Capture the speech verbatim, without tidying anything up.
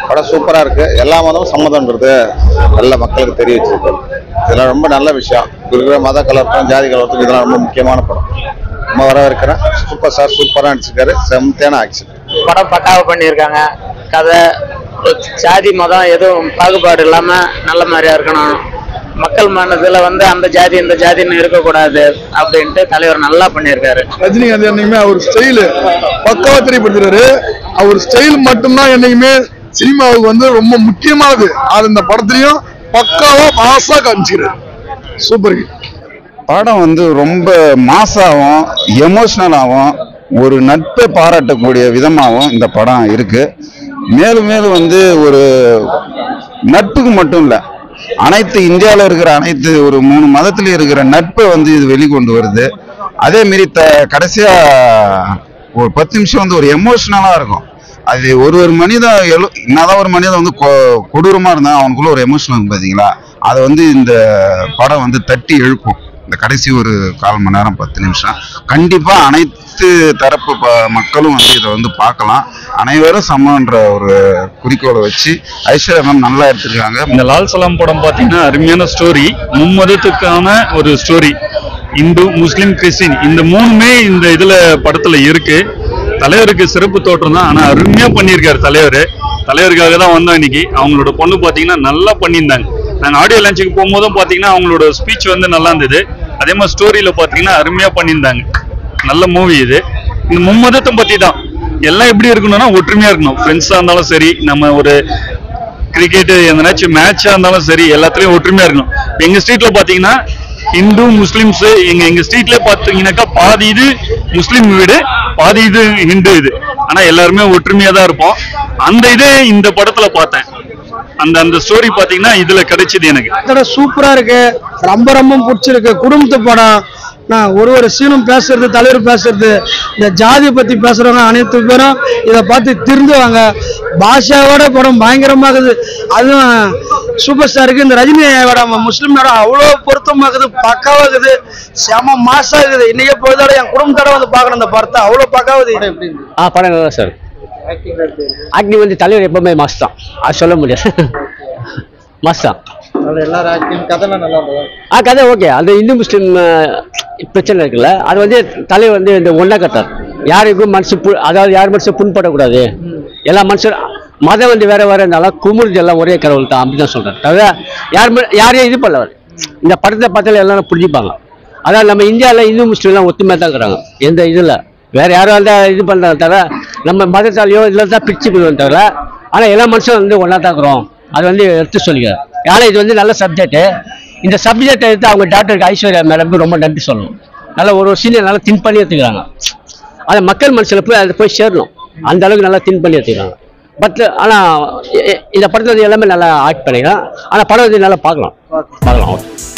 படம் சூப்பரா இருக்கு. எல்லா மதமும் சம்மதம்ன்றது நல்ல மக்களுக்கு தெரிய வச்சிருக்கு. இதெல்லாம் ரொம்ப நல்ல விஷயம். இருக்கிற மத கலர்த்தும் ஜாதி கலர்த்தும் இதெல்லாம் ரொம்ப முக்கியமான படம். நம்ம வரவேற்கிறேன். சூப்பர் சார் சூப்பரா நடிச்சிருக்காரு. செம்மையான ஆக்ஷன். படம் பக்காவா பண்ணியிருக்காங்க. கதை ஜாதி மதம் எதுவும் பாகுபாடு இல்லாம நல்ல மாதிரியா இருக்கணும். மக்கள் மனதுல வந்து அந்த ஜாதி இந்த ஜாதின்னு இருக்கக்கூடாது அப்படின்ட்டு தலைவர் நல்லா பண்ணியிருக்காரு. ரஜினிகாந்த் என்னைக்குமே அவர் ஸ்டைலு பக்காவா தெரியப்படுத்துறாரு. அவர் ஸ்டைல் மட்டும்தான் என்னைக்குமே சினிமாவுக்கு வந்து ரொம்ப முக்கியமானது. அது இந்த படத்துலயும் பக்காவா மாசா காமிச்சிக்கிறாரு. Super hit. படம் வந்து ரொம்ப மாசாவும் எமோஷனலாகவும் ஒரு நட்பை பாராட்டக்கூடிய விதமாகவும் இந்த படம் இருக்கு. மேலும் மேலும் வந்து ஒரு நட்புக்கு மட்டும் இல்லை, அனைத்து இந்தியாவில் இருக்கிற அனைத்து ஒரு மூணு மதத்துல இருக்கிற நட்பை வந்து இது வெளிக்கொண்டு வருது. அதே மாரி த கடைசியா ஒரு பத்து நிமிஷம் வந்து ஒரு எமோஷனலா இருக்கும். அது ஒரு ஒரு மனிதன் எழு என்னதான் ஒரு மனிதன் வந்து கொடூரமா இருந்தா அவனுக்குள்ள ஒரு எமோஷனல் இருக்கும் பார்த்தீங்களா, அதை வந்து இந்த படம் வந்து தட்டி எழுப்பும். இந்த கடைசி ஒரு கால் மணி நேரம் பத்து நிமிஷம் கண்டிப்பா அனைத்து தரப்பு மக்களும் வந்து இதை வந்து பார்க்கலாம். அனைவரும் சமன்ற ஒரு குறிக்கோளை வச்சு ஐஸ்வர்யா மேம் நல்லா எடுத்திருக்காங்க. இந்த லால் சலாம் படம் பார்த்தீங்கன்னா அருமையான ஸ்டோரி. மும்மதத்துக்கான ஒரு ஸ்டோரி. இந்து முஸ்லீம் கிறிஸ்டின் இந்த மூணுமே இந்த இதுல படத்துல இருக்கு. தலைவருக்கு சிறப்பு தோற்றம் தான். ஆனா அருமையா பண்ணியிருக்காரு தலைவர். தலைவருக்காக தான் வந்தோம் இன்னைக்கு. அவங்களோட பொண்ணு பார்த்தீங்கன்னா நல்லா பண்ணியிருந்தாங்க. நாங்கள் ஆடியோ லான்ச்சுக்கு போகும்போதும் பார்த்தீங்கன்னா அவங்களோட ஸ்பீச் வந்து நல்லா இருந்தது. அதே மாதிரி ஸ்டோரியில் பார்த்தீங்கன்னா அருமையாக பண்ணியிருந்தாங்க. நல்ல மூவி இது. இந்த மும்மதத்தை பற்றி தான் எல்லாம் எப்படி இருக்கணும்னா ஒற்றுமையாக இருக்கணும். ஃப்ரெண்ட்ஸாக இருந்தாலும் சரி, நம்ம ஒரு கிரிக்கெட்டு எந்தனாச்சும் மேட்சாக இருந்தாலும் சரி, எல்லாத்துலேயும் ஒற்றுமையாக இருக்கணும். எங்கள் ஸ்ட்ரீட்டில் பார்த்தீங்கன்னா ஹிந்து முஸ்லீம்ஸு எங்கள் எங்கள் ஸ்ட்ரீட்லேயே பார்த்தீங்கன்னாக்கா பாதி இது முஸ்லீம் வீடு, பாதி இது ஹிந்து இது. ஆனால் எல்லாருமே ஒற்றுமையாக தான் இருப்போம். அந்த இதே இந்த படத்தில் பார்த்தேன். அந்த அந்த ஸ்டோரி பாத்தீங்கன்னா இதுல கிடைச்சது எனக்கு. சூப்பரா இருக்கு. ரொம்ப ரொம்ப பிடிச்சிருக்கு. குடும்பத்து படம். நான் ஒரு ஒரு சீனும் பேசுறது, தலைவர் பேசுறது, இந்த ஜாதியை பத்தி பேசுறவங்க அனைத்து பேரும் இதை பார்த்து திருந்துவாங்க. பாஷாவோட படம் பயங்கரமாகுது. அதுவும் சூப்பர் ஸ்டாருக்கு இந்த ரஜினியோட முஸ்லீமோட அவ்வளோ பொருத்தமாகுது, பக்காவாகுது, செம மாசாகுது. இன்னைக்கே பொழுதோட என் குடும்பத்தோட வந்து பார்க்கணும் இந்த படத்தை. அவ்வளோ பக்காவுது. ஆ படம் நல்லா சார். ஆக்டிங் வந்து தலைவர் எப்பவுமே மாஸ் தான், அது சொல்ல முடியாது. மாஸ் தான். ஆ கதை ஓகே. அந்த இந்து முஸ்லீம் பிரச்சனை இருக்குல்ல, அது வந்து தலைவர் வந்து இந்த ஒன்றா கட்டார். யாருக்கும் மனசு பு அதாவது யார் மனசு புண்படக்கூடாது. எல்லா மனுஷன் மதம் வந்து வேற வேற இருந்தாலும் குமுறுது எல்லாம் ஒரே கடவுள் தான் அப்படிதான் சொல்றாரு. தவிர யார் யாரையும் இது பண்ணவர். இந்த படத்தை பார்த்தாலும் எல்லாரும் புரிஞ்சுப்பாங்க. அதாவது நம்ம இந்தியாவில் இந்து முஸ்லீம்லாம் ஒத்துமையாக தான் இருக்கிறாங்க. எந்த இதில் வேற யாரும் வந்து இது பண்ணுறாங்க தவிர நம்ம மதத்தாலேயோ இதில் தான் பிரிச்சு போடுவோம் தவிர. ஆனால் எல்லா மனுஷனும் வந்து ஒன்றா தான் இருக்கிறோம். அது வந்து எடுத்து சொல்லிக்கிறார். ஏன்னா இது வந்து நல்ல சப்ஜெக்ட். இந்த சப்ஜெக்டை எடுத்து அவங்க டாக்டருக்கு ஐஸ்வர்யா மேடம்க்கு ரொம்ப நன்றி சொல்லணும். நல்லா ஒரு ஒரு சீனை நல்லா தின் பண்ணி எடுத்துக்கிறாங்க. அதை மக்கள் மனசில் போய் அதை போய் சேரணும். அந்த அளவுக்கு நல்லா தின் பண்ணி எடுத்துக்கிறாங்க. பட் ஆனால் இந்த படத்தில் வந்து எல்லாமே நல்லா ஆக்ட் பண்ணிக்கலாம். ஆனால் படம் வந்து நல்லா பார்க்கலாம் பார்க்கலாம்.